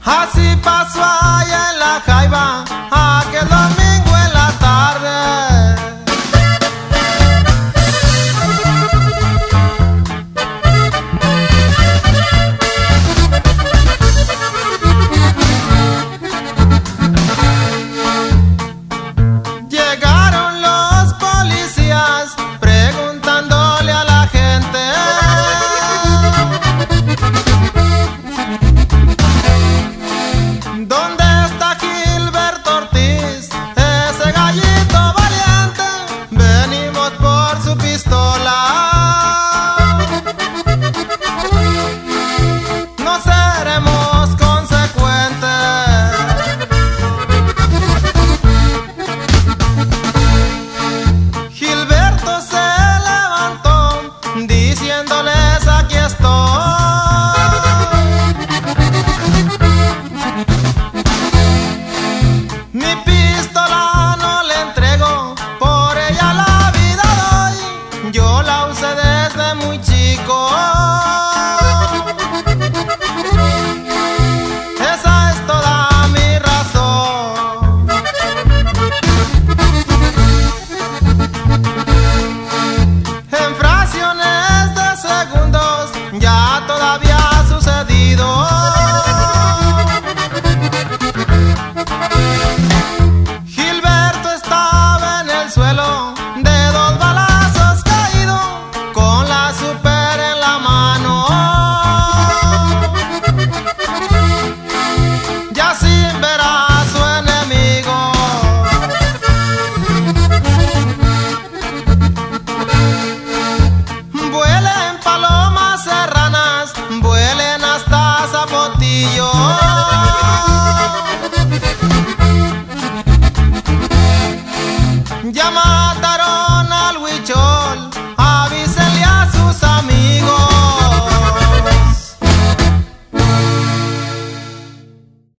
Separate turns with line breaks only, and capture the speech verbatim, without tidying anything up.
Así pasó allá en la Jaiba aquel domingo en la tarde. Llegaron los policías preguntándole a la gente: ¿dónde está Gilberto Ortiz, ese gallito valiente? Venimos por su pistola. No seremos consecuentes. Gilberto se levantó diciéndoles: aquí estoy. Mi pistola no le entrego, por ella la vida doy. Yo la usé desde muy chico. Esa es toda mi razón. En fracciones de segundos ya todavía ha sucedido. Gilberto estaba en el suelo, de dos balazos caído, con la super en la mano. Ya sin ver a su enemigo. Vuelen palomas serranas, vuelen hasta Zapotillo. Llama